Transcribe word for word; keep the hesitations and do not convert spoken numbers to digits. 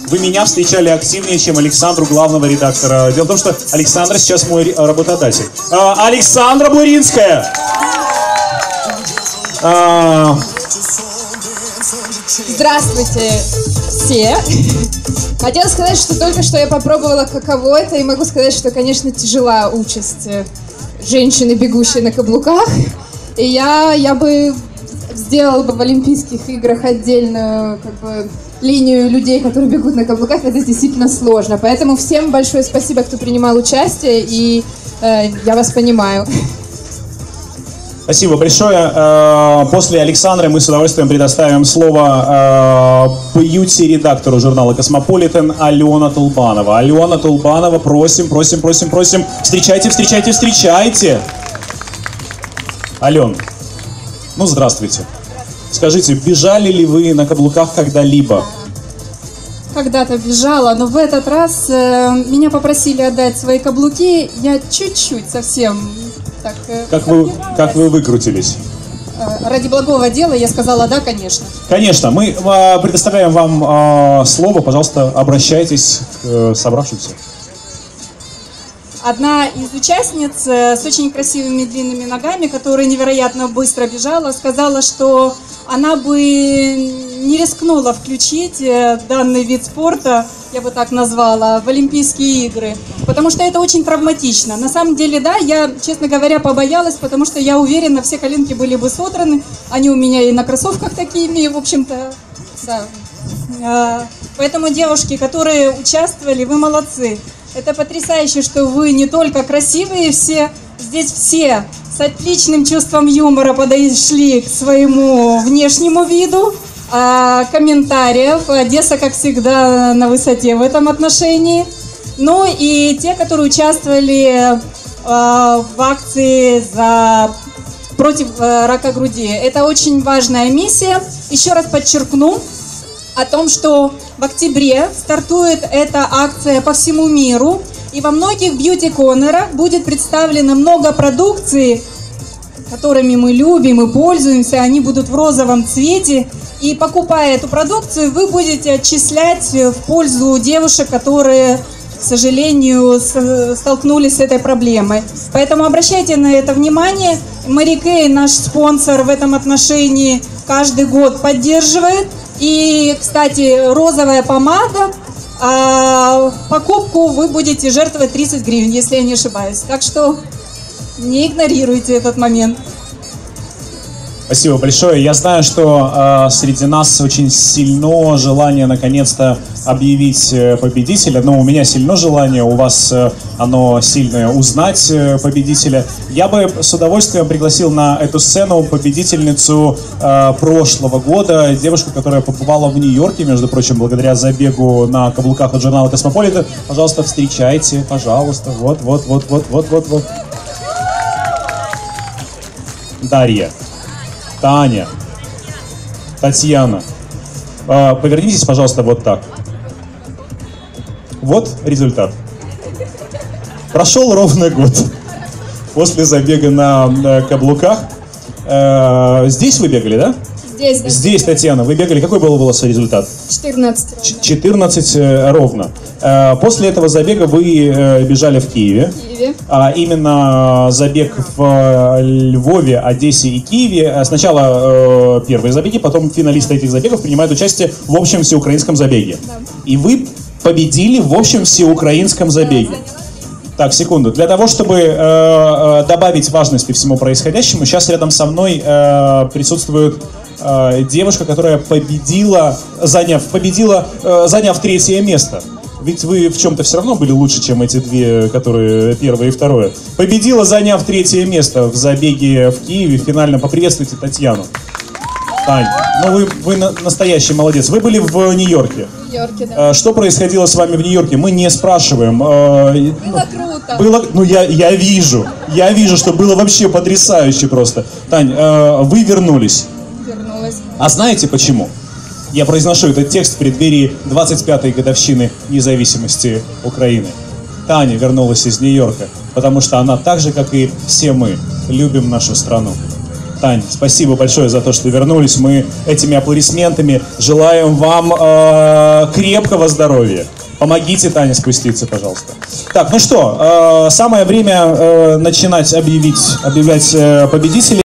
вы меня встречали активнее, чем Александру, главного редактора. Дело в том, что Александра сейчас мой работодатель. А, Александра Буринская! А... Здравствуйте все! Хотела сказать, что только что я попробовала, каково это, и могу сказать, что, конечно, тяжела участь женщины, бегущей на каблуках. И я, я бы сделала бы в Олимпийских играх отдельную как бы, линию людей, которые бегут на каблуках. Это действительно сложно. Поэтому всем большое спасибо, кто принимал участие, и э, я вас понимаю. Спасибо большое. После Александры мы с удовольствием предоставим слово бьюти-редактору журнала «Космополитен» Алена Тулбанова. Алена Тулбанова, просим, просим, просим, просим. Встречайте, встречайте, встречайте. Ален, ну здравствуйте. Скажите, бежали ли вы на каблуках когда-либо? Когда-то бежала, но в этот раз э, меня попросили отдать свои каблуки. Я чуть-чуть совсем... Так, как, вы, как вы выкрутились? Ради благого дела я сказала да, конечно. Конечно. Мы э, предоставляем вам э, слово. Пожалуйста, обращайтесь к э, собравшимся. Одна из участниц э, с очень красивыми длинными ногами, которая невероятно быстро бежала, сказала, что она бы не рискнула включить э, данный вид спорта, я бы так назвала, в Олимпийские игры, потому что это очень травматично. На самом деле, да, я, честно говоря, побоялась, потому что я уверена, все коленки были бы содраны, они у меня и на кроссовках такими, в общем-то, да. Поэтому, девушки, которые участвовали, вы молодцы. Это потрясающе, что вы не только красивые все, здесь все с отличным чувством юмора подошли к своему внешнему виду. А, комментариев. Одесса, как всегда, на высоте в этом отношении. Ну и те, которые участвовали а, в акции за... против а, рака груди. Это очень важная миссия. Еще раз подчеркну о том, что в октябре стартует эта акция по всему миру. И во многих бьюти-корнерах будет представлено много продукции, которыми мы любим и пользуемся. Они будут в розовом цвете. И покупая эту продукцию, вы будете отчислять в пользу девушек, которые, к сожалению, столкнулись с этой проблемой. Поэтому обращайте на это внимание. Мэри Кей, наш спонсор в этом отношении, каждый год поддерживает. И, кстати, розовая помада, а покупку вы будете жертвовать тридцать гривен, если я не ошибаюсь. Так что не игнорируйте этот момент. Спасибо большое. Я знаю, что э, среди нас очень сильно желание наконец-то объявить победителя. Но у меня сильно желание, у вас э, оно сильное узнать э, победителя. Я бы с удовольствием пригласил на эту сцену победительницу э, прошлого года, девушку, которая побывала в Нью-Йорке, между прочим, благодаря забегу на каблуках от журнала «Космополитен». Пожалуйста, встречайте, пожалуйста. Вот, вот, вот, вот, вот, вот, вот. Дарья. Таня, Татьяна, повернитесь, пожалуйста, вот так. Вот результат. Прошел ровно год после забега на каблуках. Здесь вы бегали, да? Здесь, да. Здесь, Татьяна, вы бегали. Какой был у вас результат? четырнадцать. четырнадцать ровно. После этого забега вы бежали в Киеве. В Киеве. А именно забег в Львове, Одессе и Киеве. Сначала первые забеги, потом финалисты этих забегов принимают участие в общем всеукраинском забеге. Да. И вы победили в общем всеукраинском забеге. Так, секунду. Для того, чтобы э, добавить важности всему происходящему, сейчас рядом со мной э, присутствует э, девушка, которая победила, заняв, победила, э, заняв третье место. Ведь вы в чем-то все равно были лучше, чем эти две, которые первое и второе. Победила, заняв третье место в забеге в Киеве. Финально поприветствуйте Татьяну. Тань, ну вы, вы настоящий молодец. Вы были в Нью-Йорке. В Нью-Йорке, да. Что происходило с вами в Нью-Йорке? Мы не спрашиваем. Было круто. Было, ну я, я вижу, я вижу, что было вообще потрясающе просто. Тань, вы вернулись. Вернулась. А знаете почему? Я произношу этот текст в преддверии двадцать пятой годовщины независимости Украины. Таня вернулась из Нью-Йорка, потому что она так же, как и все мы, любим нашу страну. Тань, спасибо большое за то, что вернулись. Мы этими аплодисментами желаем вам э, крепкого здоровья. Помогите Тане спуститься, пожалуйста. Так, ну что, э, самое время э, начинать объявить, объявлять э, победителей.